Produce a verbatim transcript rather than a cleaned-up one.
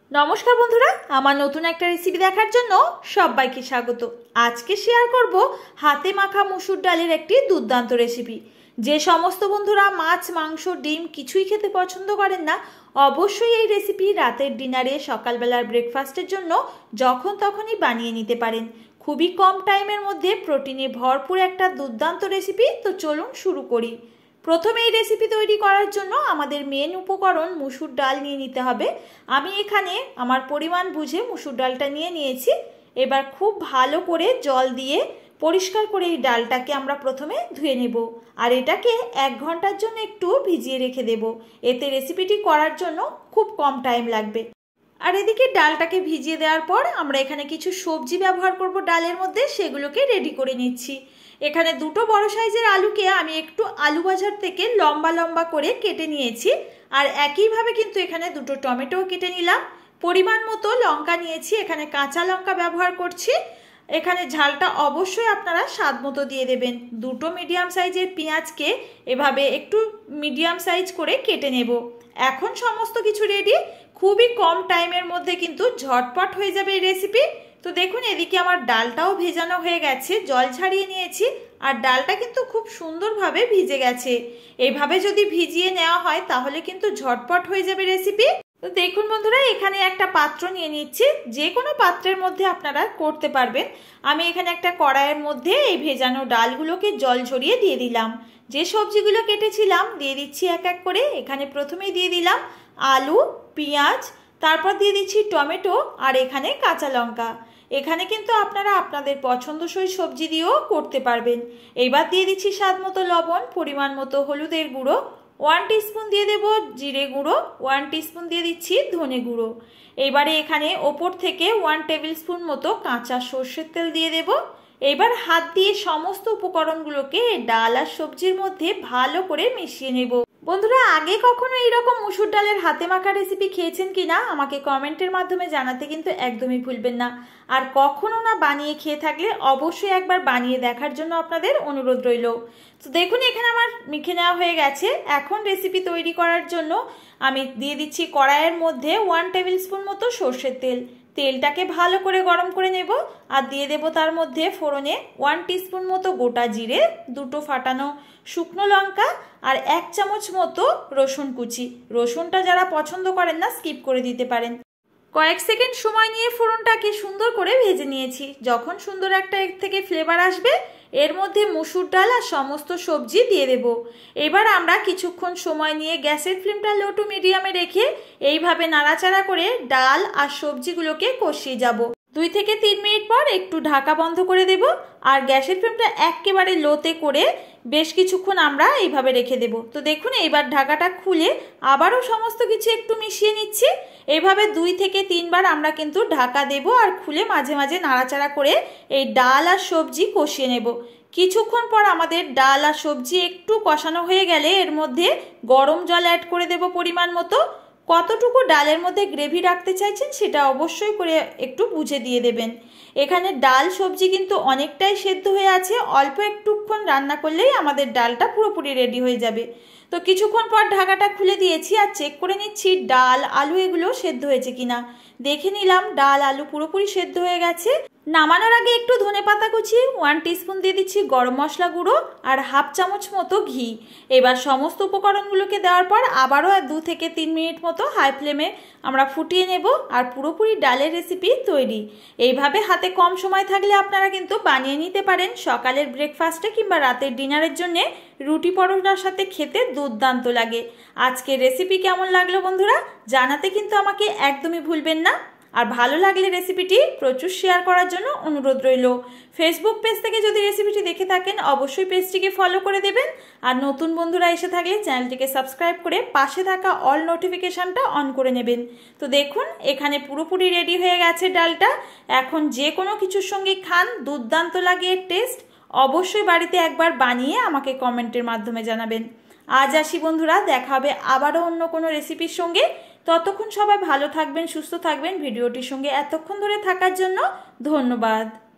नमस्कार बंधुरा आमार नतून एक रेसिपि देखार जन्य सबाइके स्वागत। आज के शेयर करब हाथे माखा मसुर डालेर एकटी दुर्दान्त रेसिपि। जे समस्त बंधुरा माछ मांस डिम किछुई खेते पछंद करेन ना अवश्यई एई रेसिपि रातेर डिनारे सकाल बेलार ब्रेकफास्टेर जन्य जखन तखनई बानिये निते पारेन। खूबई कम टाइमेर मध्य प्रोटिने भरपुर एकटा दुर्दान्त रेसिपि। तो चलुन शुरू करी। प्रथमे এই রেসিপি তৈরি করার জন্য আমাদের মেন উপকরণ মসুর ডাল নিয়ে নিতে হবে। আমি এখানে আমার পরিমাণ বুঝে মসুর ডালটা নিয়ে নিয়েছি। এবার খুব ভালো করে জল দিয়ে পরিষ্কার করে এই ডালটাকে আমরা প্রথমে ধুয়ে নেব আর এটাকে এক ঘন্টার জন্য একটু ভিজিয়ে রেখে দেব। এতে রেসিপিটি করার জন্য খুব কম টাইম লাগবে। আর এদিকে ডালটাকে ভিজিয়ে দেওয়ার পর আমরা এখানে কিছু সবজি ব্যবহার করব ডালের মধ্যে, সেগুলোকে রেডি করে নিচ্ছি। এখানে দুটো বড় সাইজের আলুকে আমি একটু আলু বাজার থেকে লম্বা লম্বা করে কেটে নিয়েছি আর একইভাবে কিন্তু এখানে দুটো টমেটো কেটে নিলাম। পরিমাণ মতো লঙ্কা নিয়েছি, এখানে কাঁচা লঙ্কা ব্যবহার করছি। এখানে ঝালটা অবশ্যই আপনারা স্বাদ মতো দিয়ে দেবেন। দুটো মিডিয়াম সাইজের পেঁয়াজকে এভাবে একটু মিডিয়াম সাইজ করে কেটে নেব। এখন সমস্ত কিছু রেডি। খুবই কম টাইমের মধ্যে কিন্তু ঝটপট হয়ে যাবে এই রেসিপি। তো দেখুন এদিকে আমার ডালটাও ভেজানো হয়ে গেছে, জল ছাড়িয়ে নিয়েছি আর ডালটা কিন্তু খুব সুন্দরভাবে ভিজে গেছে। এইভাবে যদি ভিজিয়ে নেওয়া হয় তাহলে কিন্তু ঝটপট হয়ে যাবে রেসিপি। তো দেখুন বন্ধুরা এখানে একটা পাত্র নিয়ে নিচ্ছি, যে কোনো পাত্রের মধ্যে আপনারা করতে পারবেন। আমি এখানে একটা কড়াইয়ের মধ্যে এই ভেজানো ডালগুলোকে জল ঝরিয়ে দিয়ে দিলাম। যে সবজিগুলো কেটেছিলাম দিয়ে দিচ্ছি এক এক করে। এখানে প্রথমেই দিয়ে দিলাম আলু, পেঁয়াজ, তারপর দিয়ে দিচ্ছি টমেটো আর এখানে কাঁচা লঙ্কা। এখানে কিন্তু আপনারা আপনাদের পছন্দসই সবজি দিয়েও করতে পারবেন। এইবার দিয়ে দিচ্ছি স্বাদ মতো লবণ, পরিমাণ মতো হলুদের গুঁড়ো, ওয়ান টিস্পুন দিয়ে দেব জিরে গুঁড়ো, ওয়ান টিস্পুন দিয়ে দিচ্ছি ধনে গুঁড়ো। এইবারে এখানে ওপর থেকে ওয়ান টেবিল স্পুন মতো কাঁচা সর্ষের তেল দিয়ে দেব। এইবার হাত দিয়ে সমস্ত উপকরণগুলোকে ডাল আর সবজির মধ্যে ভালো করে মিশিয়ে নেব। বন্ধুরা আগে কখনো এইরকম মসুর ডালের হাতে মাখা রেসিপি খেয়েছেন কিনা আমাকে কমেন্টের মাধ্যমে জানাতে কিন্তু একদমই ভুলবেন না। আর কখনো না বানিয়ে খেয়ে থাকলে অবশ্যই একবার বানিয়ে দেখার জন্য আপনাদের অনুরোধ রইল। তো দেখুন এখানে আমার মেখে নেওয়া হয়ে গেছে। এখন রেসিপি তৈরি করার জন্য আমি দিয়ে দিচ্ছি কড়াইয়ের মধ্যে ওয়ান টেবিল স্পুন মতো সর্ষের তেল। তেলটাকে ভালো করে গরম করে নেব আর দিয়ে দেব তার মধ্যে ফোড়নে ওয়ান টিস্পুন মতো গোটা জিরে, দুটো ফাটানো শুকনো লঙ্কা আর এক চামচ মতো রসুন কুচি। রসুনটা যারা পছন্দ করেন না স্কিপ করে দিতে পারেন। কয়েক সেকেন্ড সময় নিয়ে ফোড়নটাকে সুন্দর করে ভেজে নিয়েছি। যখন সুন্দর একটা এর থেকে ফ্লেভার আসবে এর মধ্যে মসুর ডাল আর সমস্ত সবজি দিয়ে দেব। এবার আমরা কিছুক্ষণ সময় নিয়ে গ্যাসের ফ্লেমটা লো টু মিডিয়ামে রেখে এইভাবে নাড়াচাড়া করে ডাল আর সবজিগুলোকে কষিয়ে যাব। দুই থেকে তিন মিনিট পর একটু ঢাকা বন্ধ করে দেব আর গ্যাসের ফ্লেমটা একেবারে লোতে করে বেশ কিছুক্ষণ আমরা এইভাবে রেখে দেব। তো দেখুন এইবার ঢাকাটা খুলে আবারও সমস্ত কিছু একটু মিশিয়ে নিচ্ছি। এইভাবে দুই থেকে তিনবার আমরা কিন্তু ঢাকা দেব আর খুলে মাঝে মাঝে নাড়াচাড়া করে এই ডাল আর সবজি কষিয়ে নেব। কিছুক্ষণ পর আমাদের ডাল আর সবজি একটু কষানো হয়ে গেলে এর মধ্যে গরম জল অ্যাড করে দেব পরিমাণ মতো। কতটুকু ডালের মধ্যে গ্রেভি রাখতে চাইছেন সেটা অবশ্যই করে একটু বুঝে দিয়ে দেবেন। এখানে ডাল সবজি কিন্তু অনেকটাই সেদ্ধ হয়ে আছে, অল্প একটুক্ষণ রান্না করলেই আমাদের ডালটা পুরোপুরি রেডি হয়ে যাবে। তো কিছুক্ষণ পর ঢাকাটা খুলে দিয়েছি আর চেক করে নিচ্ছি ডাল আলু এগুলো সেদ্ধ হয়েছে কিনা। দেখে নিলাম ডাল আলু পুরোপুরি সেদ্ধ হয়ে গেছে। নামানোর আগে একটু ধনেপাতা কুচি, ওয়ান টিস্পুন দিয়ে দিচ্ছি গরম মশলা গুঁড়ো আর হাফ চামচ মতো ঘি। এবার সমস্ত উপকরণগুলোকে দেওয়ার পর আবারও দু থেকে তিন মিনিট মতো হাই ফ্লেমে আমরা ফুটিয়ে নেব আর পুরোপুরি ডালের রেসিপি তৈরি। এইভাবে হাতে কম সময় থাকলে আপনারা কিন্তু বানিয়ে নিতে পারেন সকালের ব্রেকফাস্টে কিংবা রাতের ডিনারের জন্যে। রুটি পরোটার সাথে খেতে দুর্দান্ত লাগে। আজকের রেসিপি কেমন লাগলো বন্ধুরা জানাতে কিন্তু আমাকে একদমই ভুলবেন না। আর ভালো লাগলে রেসিপিটি প্রচুর শেয়ার করার জন্য অনুরোধ রইল। ফেসবুক পেজ থেকে যদি রেসিপিটি দেখে থাকেন অবশ্যই পেজটিকে ফলো করে দেবেন আর নতুন বন্ধুরা এসে থাকলে চ্যানেলটিকে সাবস্ক্রাইব করে পাশে থাকা অল নোটিফিকেশানটা অন করে নেবেন। তো দেখুন এখানে পুরোপুরি রেডি হয়ে গেছে ডালটা। এখন যে কোনো কিছুর সঙ্গে খান দুর্দান্ত লাগে এর টেস্ট। অবশ্যই বাড়িতে একবার বানিয়ে আমাকে কমেন্টের মাধ্যমে জানাবেন। আজ আসি বন্ধুরা, দেখা হবে আবারও অন্য কোনো রেসিপির সঙ্গে। ততক্ষণ সবাই ভালো থাকবেন, সুস্থ থাকবেন। ভিডিওটির সঙ্গে এতক্ষণ ধরে থাকার জন্য ধন্যবাদ।